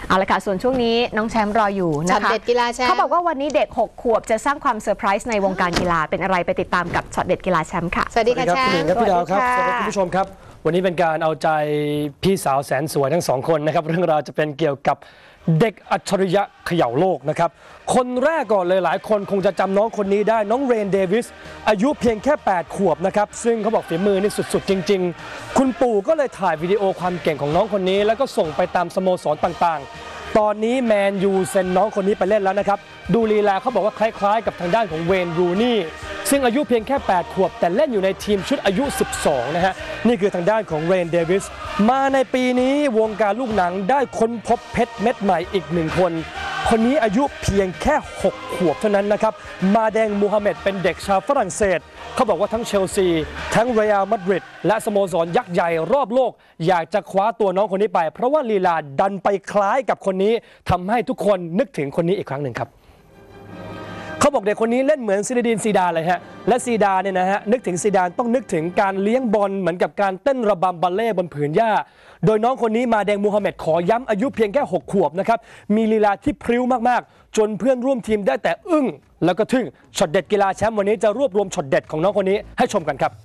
เอาละค่ะส่วนช่วงนี้น้องแชมป์รออยู่นะคะช็อตเด็ดกีฬาแชมป์เขาบอกว่าวันนี้เด็ก6 ขวบจะสร้างความเซอร์ไพรส์ในวงการกีฬาเป็นอะไรไปติดตามกับช็อตเด็ดกีฬาแชมป์ค่ะสวัสดีค่ะแชมป์ครับพี่ดาวครับสวัสดีคุณผู้ชมครับวันนี้เป็นการเอาใจพี่สาวแสนสวยทั้ง2 คนนะครับเรื่องราวจะเป็นเกี่ยวกับเด็กอัจฉริยะเขย่าโลกนะครับคนแรกก่อนเลยหลายคนคงจะจำน้องคนนี้ได้น้องเรนเดวิสอายุเพียงแค่8 ขวบนะครับซึ่งเขาบอกฝีมือนี่สุดๆจริงๆคุณปู่ก็เลยถ่ายวิดีโอความเก่งของน้องคนนี้แล้วก็ส่งไปตามสโมสรต่างๆตอนนี้แมนยูเซ็นน้องคนนี้ไปเล่นแล้วนะครับดูลีลาเขาบอกว่าคล้ายๆกับทางด้านของเวนรูนี่ซึ่งอายุเพียงแค่8 ขวบแต่เล่นอยู่ในทีมชุดอายุ12นะฮะนี่คือทางด้านของเรนเดวิสมาในปีนี้วงการลูกหนังได้ค้นพบเพชรเม็ดใหม่อีก1 คนคนนี้อายุเพียงแค่6 ขวบเท่านั้นนะครับมาแดงมูฮัมเหม็ดเป็นเด็กชาวฝรั่งเศสเขาบอกว่าทั้งเชลซีทั้งเรอัลมาดริดและสโมสรยักษ์ใหญ่รอบโลกอยากจะคว้าตัวน้องคนนี้ไปเพราะว่าลีลาดันไปคล้ายกับคนนี้ทำให้ทุกคนนึกถึงคนนี้อีกครั้งหนึ่งครับเขาบอกเด็กคนนี้เล่นเหมือนซินดีนซีดานเลยฮะและซีดานเนี่ยนะฮะนึกถึงซีดานต้องนึกถึงการเลี้ยงบอลเหมือนกับการเต้นระบำบัลเล่บนผืนหญ้าโดยน้องคนนี้มาแดงมูฮัมเหม็ดขอย้ำอายุเพียงแค่6 ขวบนะครับมีลีลาที่พริ้วมากๆจนเพื่อนร่วมทีมได้แต่อึ้งแล้วก็ทึ่งช็อตเด็ดกีฬาแชมป์วันนี้จะรวบรวมช็อตเด็ดของน้องคนนี้ให้ชมกันครับ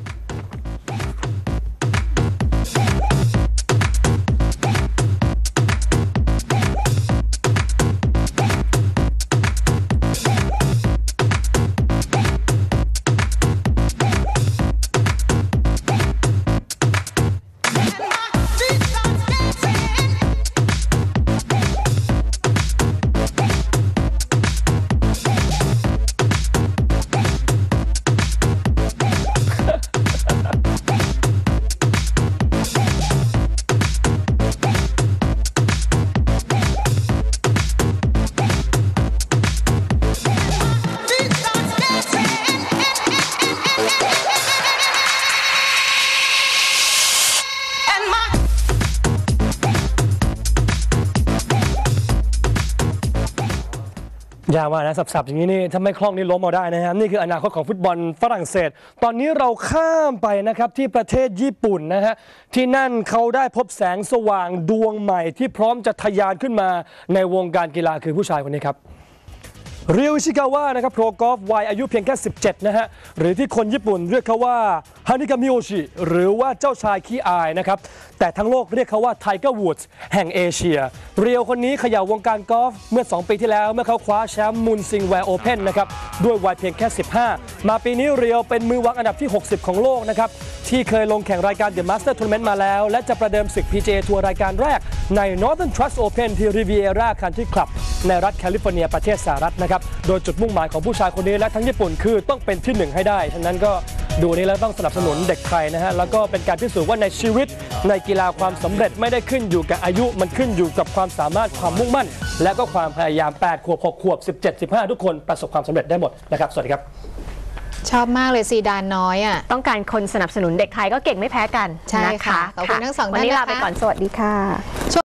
ยาวนะสับๆอย่างนี้นี่ถ้าไม่คล่องนี่ล้มเอาได้นะครับนี่คืออนาคตของฟุตบอลฝรั่งเศสตอนนี้เราข้ามไปนะครับที่ประเทศญี่ปุ่นนะฮะที่นั่นเขาได้พบแสงสว่างดวงใหม่ที่พร้อมจะทะยานขึ้นมาในวงการกีฬาคือผู้ชายคนนี้ครับเรียวอิชิกาวะนะครับโปรกอล์ฟวัยอายุเพียงแค่17นะฮะหรือที่คนญี่ปุ่นเรียกเขาว่าฮานิกามิโอชิหรือว่าเจ้าชายขี้อายนะครับแต่ทั้งโลกเรียกเขาว่าไทเกอร์วูดส์แห่งเอเชียเรียวคนนี้เขย่าวงการกอล์ฟเมื่อ2 ปีที่แล้วเมื่อเขาคว้าแชมป์มุนซิงแวร์โอเพ่นนะครับด้วยวัยเพียงแค่15มาปีนี้เรียวเป็นมือวางอันดับที่60ของโลกนะครับที่เคยลงแข่งรายการ The Master Tournament มาแล้วและจะประเดิมศึก PGA ทัวร์รายการแรกใน Northern Trust Open ที่ Riviera Country Club ในรัฐแคลิฟอร์เนียประเทศสหรัฐนะครับโดยจุดมุ่งหมายของผู้ชายคนนี้และทั้งญี่ปุ่นคือต้องเป็นที่1ให้ได้ฉะนั้นก็ดูนี้แล้วต้องสนับสนุนเด็กไทยนะฮะแล้วก็เป็นการพิสูจน์ว่าในชีวิตในกีฬาความสำเร็จไม่ได้ขึ้นอยู่กับอายุมันขึ้นอยู่กับความสามารถความมุ่งมั่นและก็ความพยายาม8 ขวบ6 ขวบ17 15ทุกคนประสบความสำเร็จได้หมดนะครับสวัสดีครับชอบมากเลยซีดานน้อยอ่ะต้องการคนสนับสนุนเด็กไทยก็เก่งไม่แพ้กันใช่ค่ะขอบคุณทั้ง2 ท่านวันนี้ลาไปก่อนสวัสดีค่ะ